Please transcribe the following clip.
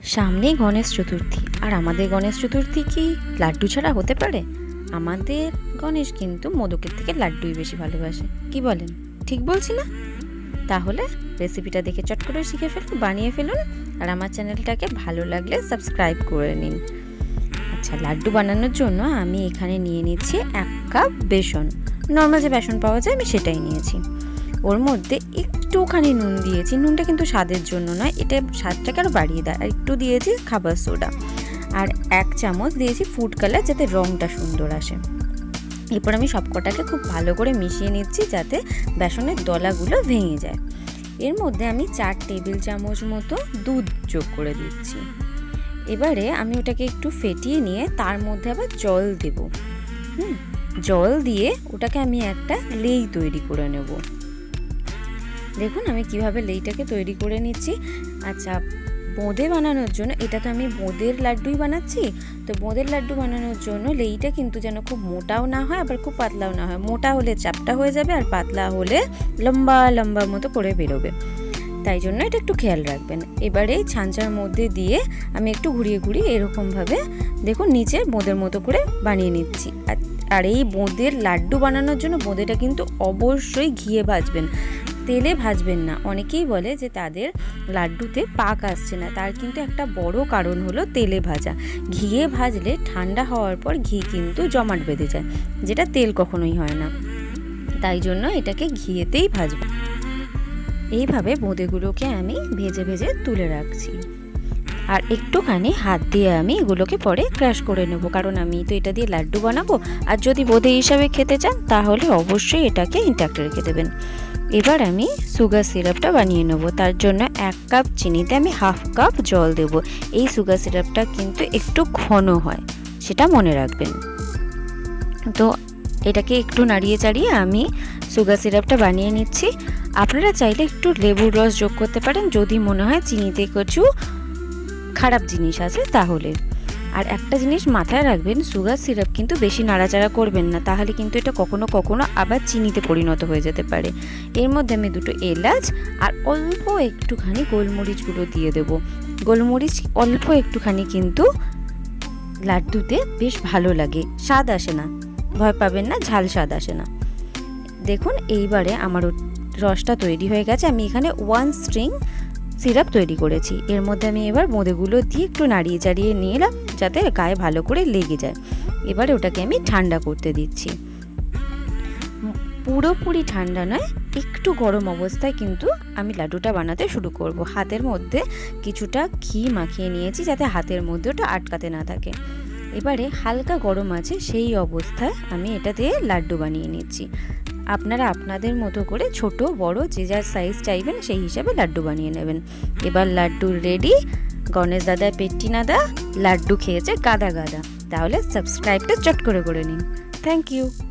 সামনেই গণেশ চতুর্থী, আর আমাদের গণেশ চতুর্থী কি লাড্ডু ছাড়া হতে পারে? আমাদের গণেশ কিন্তু মোদকের থেকে লাড্ডুই বেশি ভালোবাসে। কি বলেন? ঠিক বলছি না? তাহলে রেসিপিটা দেখে চট করে শিখে ফেলুন, বানিয়ে ফেলুন, আর আমার চ্যানেলটাকে ভালো লাগলে সাবস্ক্রাইব করে নিন। আচ্ছা, লাড্ডু বানানোর জন্য আমি এখানে নিয়ে নিচ্ছি 1 কাপ বেসন। নর্মাল যে বেসন পাওয়া যায় আমি সেটাই নিয়েছি। ওর মধ্যে একটুখানি নুন দিয়েছি, নুনটা কিন্তু স্বাদের জন্য নয়, এটা স্বাদটাকে আরও বাড়িয়ে দেয়। আর একটু দিয়েছি খাবার সোডা, আর 1 চামচ দিয়েছি ফুড কালার, যাতে রঙটা সুন্দর আসে। এরপর আমি সবকটাকে খুব ভালো করে মিশিয়ে নিচ্ছি যাতে বেসনের দলাগুলো ভেঙে যায়। এর মধ্যে আমি 4 টেবিল চামচ মতো দুধ যোগ করে দিচ্ছি। এবারে আমি ওটাকে একটু ফেটিয়ে নিয়ে তার মধ্যে আবার জল দেব। জল দিয়ে ওটাকে আমি একটা লেই তৈরি করে নেব। দেখুন আমি কিভাবে লেইটাকে তৈরি করে নিচ্ছি। আচ্ছা, বোঁদে বানানোর জন্য, এটা তো আমি বোঁদের লাড্ডুই বানাচ্ছি, তো বোঁদের লাড্ডু বানানোর জন্য লেইটা কিন্তু যেন খুব মোটাও না হয় আবার খুব পাতলাও না হয়। মোটা হলে চাপটা হয়ে যাবে, আর পাতলা হলে লম্বা লম্বা মতো করে বেরোবে, তাই জন্য এটা একটু খেয়াল রাখবেন। এবারে ছাঁচার মধ্যে দিয়ে আমি একটু ঘুরিয়ে ঘুরিয়ে এরকমভাবে দেখুন নিচে বোঁদের মতো করে বানিয়ে নিচ্ছি। আর এই বোঁদের লাড্ডু বানানোর জন্য বোঁদেটা কিন্তু অবশ্যই ঘিয়ে ভাজবেন, তেলে ভাজবেন না। অনেকেই বলে যে তাদের লাড্ডুতে পাক আসছে না, তার কিন্তু একটা বড় কারণ হলো তেলে ভাজা। ঘিয়ে ভাজলে ঠান্ডা হওয়ার পর ঘি কিন্তু জমাট বেঁধে যায়, যেটা তেল কখনোই হয় না, তাই জন্য এটাকে ঘিয়েতেই ভাজবো। এইভাবে বোঁদেগুলোকে আমি ভেজে ভেজে তুলে রাখছি, আর একটুখানি হাত দিয়ে আমি এগুলোকে পরে ক্রাশ করে নেব, কারণ আমি তো এটা দিয়ে লাড্ডু বানাবো। আর যদি বোঁদে হিসাবে খেতে চান তাহলে অবশ্যই এটাকে ইন্ট্যাক্ট রেখে দেবেন। এবার আমি সুগার সিরাপটা বানিয়ে নেব। তার জন্য 1 কাপ চিনিতে আমি 1/2 কাপ জল দেব। এই সুগার সিরাপটা কিন্তু একটু ঘন হয়, সেটা মনে রাখবেন। তো এটাকে একটু নাড়িয়ে চাড়িয়ে আমি সুগার সিরাপটা বানিয়ে নিচ্ছি। আপনারা চাইলে একটু লেবুর রস যোগ করতে পারেন যদি মনে হয় চিনিতে কিছু খারাপ জিনিস আছে তাহলে। আর একটা জিনিস মাথায় রাখবেন, সুগার সিরাপ কিন্তু বেশি নাড়াচাড়া করবেন না, তাহলে কিন্তু এটা কখনো কখনো আবার চিনিতে পরিণত হয়ে যেতে পারে। এর মধ্যে আমি 2টো এলাচ আর অল্প একটুখানি গোলমরিচ গুঁড়ো দিয়ে দেব। গোলমরিচ অল্প একটুখানি কিন্তু লাড্ডুতে বেশ ভালো লাগে, স্বাদ আসে না, ভয় পাবেন না, ঝাল স্বাদ আসে না। দেখুন এইবারে আমার রসটা তৈরি হয়ে গেছে। আমি এখানে 1 স্ট্রিং সিরাপ তৈরি করেছি। এর মধ্যে আমি এবার বোঁদেগুলো দিয়ে একটু নাড়িয়ে চাড়িয়ে নিলাম যাতে গায়ে ভালো করে লেগে যায়। এবারে ওটাকে আমি ঠান্ডা করতে দিচ্ছি। পুরোপুরি ঠান্ডা নয়, একটু গরম অবস্থায় কিন্তু আমি লাড্ডুটা বানাতে শুরু করব। হাতের মধ্যে কিছুটা ঘি মাখিয়ে নিয়েছি যাতে হাতের মধ্যে ওটা আটকাতে না থাকে। এবারে হালকা গরম আছে সেই অবস্থায় আমি এটা দিয়ে লাড্ডু বানিয়ে নিচ্ছি। আপনারা আপনাদের মতো করে ছোট বড় যে যার সাইজ চাইবেন সেই হিসাবে লাড্ডু বানিয়ে নেবেন। এবার লাড্ডু রেডি। গণেশ দাদা পেট্টি নাদা লাড্ডু খেয়েছে গাদা গাদা। তাহলে সাবস্ক্রাইবটা চট করে নিন। Thank you.